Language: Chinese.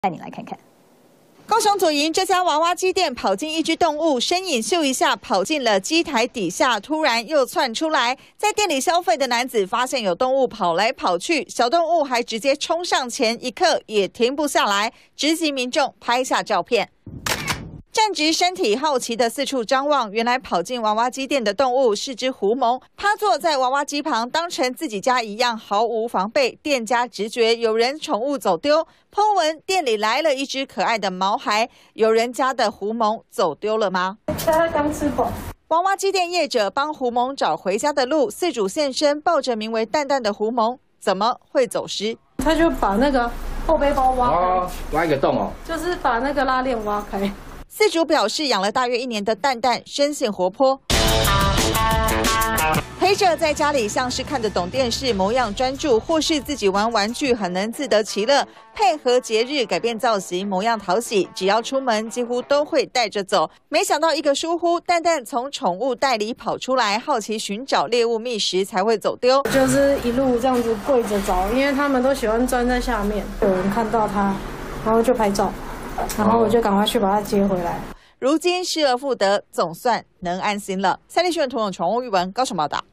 带你来看看。 高雄左营这家娃娃机店跑进一只动物，身影咻一下跑进了机台底下，突然又窜出来。在店里消费的男子发现有动物跑来跑去，小动物还直接冲上前，一刻也停不下来，直击民众拍下照片。 站直身体，好奇的四处张望，原来跑进娃娃机店的动物是只狐獴，趴坐在娃娃机旁，当成自己家一样，毫无防备。店家直觉有人宠物走丢，po文店里来了一只可爱的毛孩，有人家的狐獴走丢了吗？ 他刚吃饱。 娃娃机店业者帮狐獴找回家的路，饲主现身，抱着名为蛋蛋的狐獴，怎么会走失？ 他就把那个后背包挖开， 挖一个洞哦， 就是把那个拉链挖开。 饲主表示，养了大约1年的蛋蛋生性活泼，陪着在家里像是看得懂电视，模样专注，或是自己玩玩具很能自得其乐，配合节日改变造型，模样讨喜。只要出门，几乎都会带着走。没想到一个疏忽，蛋蛋从宠物袋里跑出来，好奇寻找猎物觅食才会走丢。 就是一路这样子跪着找，因为他们都喜欢钻在下面，有人看到他，然后就拍照。 然后我就赶快去把它接回来。 如今失而复得，总算能安心了。三立新闻图文宠物玉文高雄报道。